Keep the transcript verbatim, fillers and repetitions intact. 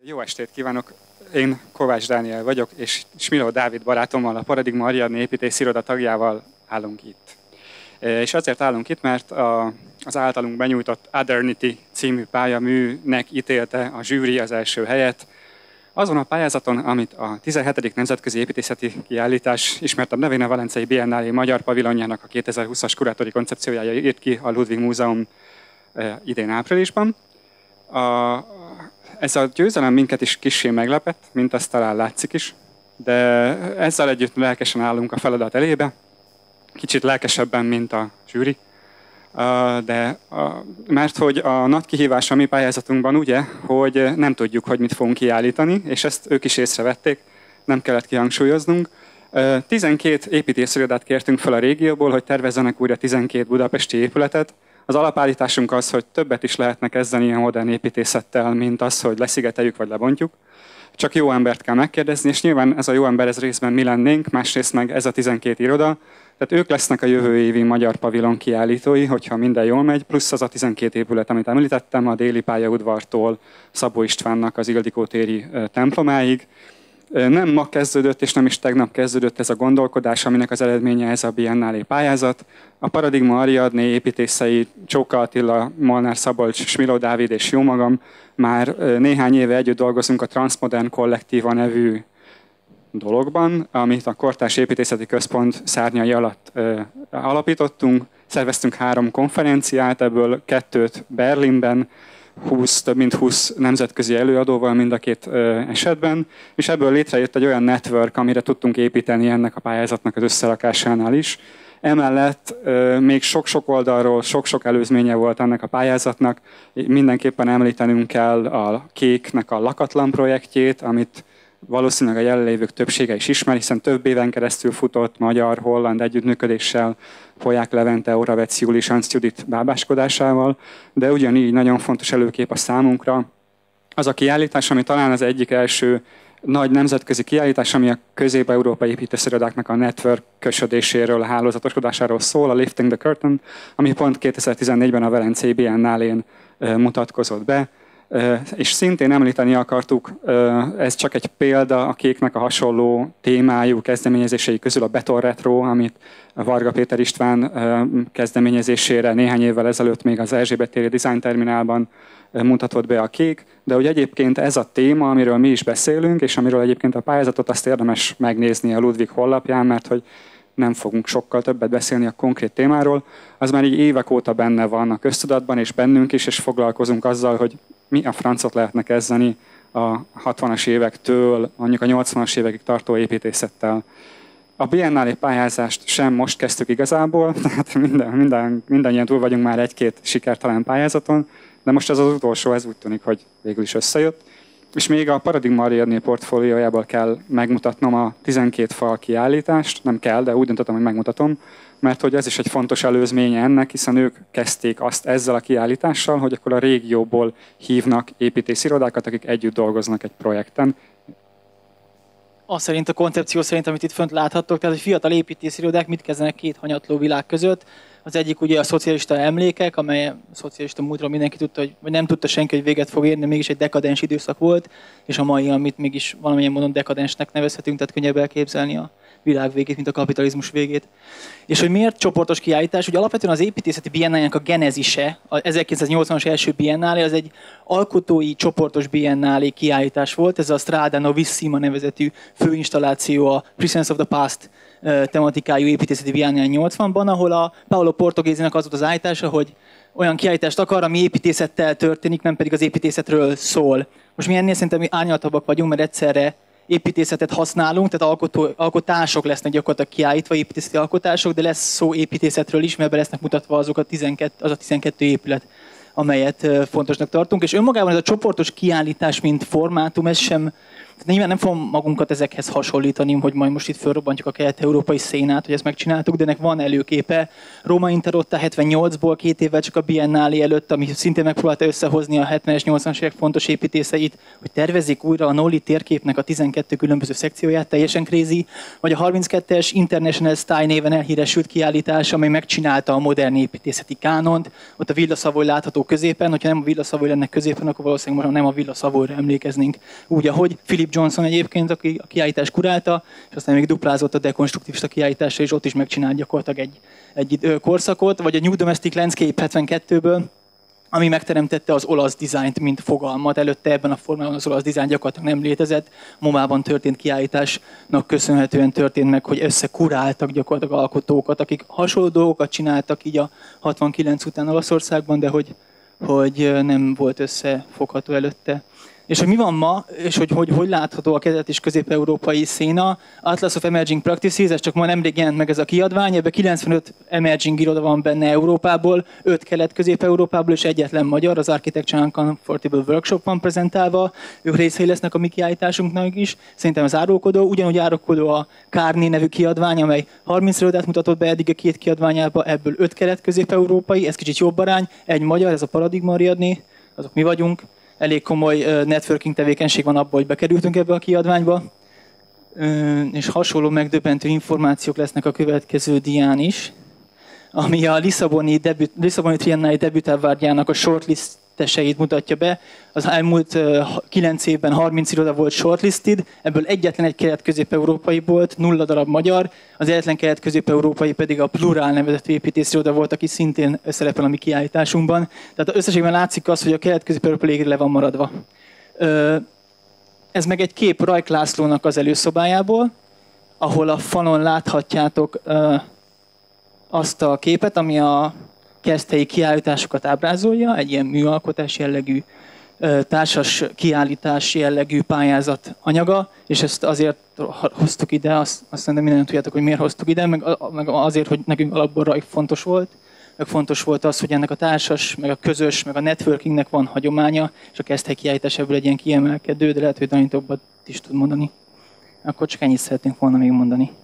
Jó estét kívánok! Én Kovács Dániel vagyok, és Smiló Dávid barátommal, a Paradigma Ariadné építésziroda tagjával állunk itt. És azért állunk itt, mert a, az általunk benyújtott Oternity című pályaműnek ítélte a zsűri az első helyet. Azon a pályázaton, amit a tizenhetedik Nemzetközi Építészeti Kiállítás, ismertebb nevén a Velencei Biennálé magyar pavilonjának a kétezer-húszas kurátori koncepciójája írt ki a Ludwig Múzeum idén áprilisban. A, ez a győzelem minket is kissé meglepett, mint azt talán látszik is, de ezzel együtt lelkesen állunk a feladat elébe, kicsit lelkesebben, mint a zsűri, de mert hogy a nagy kihívás a mi pályázatunkban ugye, hogy nem tudjuk, hogy mit fogunk kiállítani, és ezt ők is észrevették, nem kellett kihangsúlyoznunk. tizenkét építészirodát kértünk fel a régióból, hogy tervezzenek újra tizenkét budapesti épületet. Az alapállításunk az, hogy többet is lehetne kezdeni a modern építészettel, mint az, hogy leszigeteljük vagy lebontjuk. Csak jó embert kell megkérdezni, és nyilván ez a jó ember ez részben mi lennénk, másrészt meg ez a tizenkét iroda. Tehát ők lesznek a jövő évi magyar pavilon kiállítói, hogyha minden jól megy, plusz az a tizenkét épület, amit említettem, a Déli pályaudvartól Szabó Istvánnak az Ildikó téri templomáig. Nem ma kezdődött, és nem is tegnap kezdődött ez a gondolkodás, aminek az eredménye ez a Biennálé pályázat. A Paradigma Ariadné építészei Csóka Attila, Molnár Szabolcs, Smiló Dávid és jómagam már néhány éve együtt dolgozunk a Transmodern Kollektíva nevű dologban, amit a Kortárs Építészeti Központ szárnyai alatt ö, alapítottunk. Szerveztünk három konferenciát, ebből kettőt Berlinben, húsz, több mint húsz nemzetközi előadóval mind a két ö, esetben, és ebből létrejött egy olyan network, amire tudtunk építeni ennek a pályázatnak az összerakásánál is. Emellett ö, még sok-sok oldalról, sok-sok előzménye volt ennek a pályázatnak. Mindenképpen említenünk kell a Kéknek a lakatlan projektjét, amit valószínűleg a jelenlévők többsége is ismer, hiszen több éven keresztül futott magyar-holland együttműködéssel, Polyák Levente, Oravec Júli, Sanc Judit bábáskodásával, de ugyanígy nagyon fontos előkép a számunkra. Az a kiállítás, ami talán az egyik első nagy nemzetközi kiállítás, ami a közép-európai építészirodáknak a network-kösödéséről, a hálózatoskodásáról szól, a Lifting the Curtain, ami pont kétezer-tizennégyben a Velencei Biennálén mutatkozott be. És szintén említeni akartuk, ez csak egy példa a Kéknek a hasonló témájú kezdeményezései közül a Beton Retro, amit Varga Péter István kezdeményezésére néhány évvel ezelőtt még az Erzsébet téri Design Terminálban mutatott be a Kék, de hogy egyébként ez a téma, amiről mi is beszélünk, és amiről egyébként a pályázatot azt érdemes megnézni a Ludwig honlapján, mert hogy nem fogunk sokkal többet beszélni a konkrét témáról, az már így évek óta benne van a köztudatban, és bennünk is, és foglalkozunk azzal, hogy mi a francot lehetne kezdeni a hatvanas évektől, mondjuk a nyolcvanas évekig tartó építészettel. A Biennálé pályázást sem most kezdtük igazából, tehát minden, minden, mindannyian túl vagyunk már egy-két sikertelen pályázaton, de most ez az utolsó, ez úgy tűnik, hogy végül is összejött. És még a Paradigma Ariadné portfóliójából kell megmutatnom a tizenkét fal kiállítást, nem kell, de úgy döntöttem, hogy megmutatom, mert hogy ez is egy fontos előzménye ennek, hiszen ők kezdték azt ezzel a kiállítással, hogy akkor a régióból hívnak építészirodákat, akik együtt dolgoznak egy projekten. Azt szerint a koncepció szerint, amit itt fönt láthattok, tehát hogy fiatal építészirodák mit kezdenek két hanyatló világ között. Az egyik ugye a szocialista emlékek, amely a szocialista múltról mindenki tudta, hogy, vagy nem tudta senki, hogy véget fog érni, mégis egy dekadens időszak volt, és a mai, amit mégis valamilyen módon dekadensnek nevezhetünk, tehát könnyebb elképzelni a világ végét, mint a kapitalizmus végét. És hogy miért csoportos kiállítás? Ugye alapvetően az építészeti biennálének a genezise, az ezerkilencszáznyolcvanas első biennálé, az egy alkotói csoportos biennálé kiállítás volt, ez a Strada Novissima nevezetű főinstalláció, a Presence of the Past tematikájú építészeti biennálé nyolcvanban, ahol a Paolo Portogézinek az volt az állítása, hogy olyan kiállítást akar, ami építészettel történik, nem pedig az építészetről szól. Most mi ennél szerintem árnyaltabbak vagyunk, mert egyszerre építészetet használunk, tehát alkotó, alkotások lesznek gyakorlatilag kiállítva, építészeti alkotások, de lesz szó építészetről is, mert be lesznek mutatva azok a tizenkét, az a tizenkettő épület, amelyet fontosnak tartunk. És önmagában ez a csoportos kiállítás, mint formátum, ez sem Nyilván nem fogom magunkat ezekhez hasonlítani, hogy majd most itt fölrobbantjuk a kelet-európai szénát, hogy ezt megcsináltuk, de ennek van előképe. Roma Interotta hetvennyolcból, két évvel csak a Biennálé előtt, ami szintén megpróbálta összehozni a hetvenes, nyolcvanas évek fontos építészeit, hogy tervezik újra a Nolli térképnek a tizenkét különböző szekcióját, teljesen crazy, vagy a harminckettes International Style néven elhíresült kiállítás, amely megcsinálta a modern építészeti kánont. Ott a Villa Savoy látható középen, hogyha nem a Villa Savoy lenne középen, akkor valószínűleg most nem a Villa Savoyra emlékeznénk. Úgy, ahogy Philip Johnson egyébként, aki a kiállítást kurálta, és aztán még duplázott a dekonstruktivista kiállításra, és ott is megcsinált gyakorlatilag egy, egy korszakot, vagy a New Domestic Landscape hetvenkettőből, ami megteremtette az olasz dizájnt, mint fogalmat. Előtte ebben a formában az olasz dizájn gyakorlatilag nem létezett. Momában történt kiállításnak köszönhetően történt meg, hogy összekuráltak gyakorlatilag alkotókat, akik hasonló dolgokat csináltak így a hatvankilenc után Olaszországban, de hogy, hogy nem volt összefogható előtte. És hogy mi van ma, és hogy hogy, hogy látható a kelet- és közép-európai széna. Atlas of Emerging Practices, ez csak ma nemrég jelent meg ez a kiadvány, ebben kilencvenöt emerging iroda van benne Európából, öt kelet-közép-európából, és egyetlen magyar, az Architecture Uncomfortable Workshop van prezentálva. Ők részei lesznek a mi kiállításunknak is. Szerintem az árulkodó, ugyanúgy árulkodó a Kárné nevű kiadvány, amely harminc irodát mutatott be eddig a két kiadványába, ebből öt kelet-közép-európai, ez kicsit jobb arány, egy magyar, ez a Paradigma Ariadné, azok mi vagyunk. Elég komoly networking tevékenység van abban, hogy bekerültünk ebbe a kiadványba. És hasonló megdöbbentő információk lesznek a következő dián is, ami a Lisszaboni, debüt, Lisszaboni Triennale debütálvárgyának a shortlisteseit mutatja be. Az elmúlt kilenc évben harminc iroda volt shortlisted, ebből egyetlen egy kelet-közép-európai volt, nulla darab magyar, az egyetlen kelet-közép-európai pedig a Plural nevezetű építésziroda volt, aki szintén szerepel a mi kiállításunkban. Tehát összességben látszik az, hogy a kelet-közép-európai le van maradva. Ez meg egy kép Rajk Lászlónak az előszobájából, ahol a falon láthatjátok azt a képet, ami a keresztelyi kiállításokat ábrázolja, egy ilyen műalkotás jellegű, társas kiállítás jellegű pályázat anyaga, és ezt azért hoztuk ide, azt, azt szerintem mindent tudjátok, hogy miért hoztuk ide, meg, meg azért, hogy nekünk alapból Rajk fontos volt. Meg fontos volt az, hogy ennek a társas, meg a közös, meg a networkingnek van hagyománya, és a keresztelyi kiállítás ebből egy ilyen kiemelkedő, de lehet, hogy Dani többet is tud mondani. Akkor csak ennyit szeretnénk volna még mondani.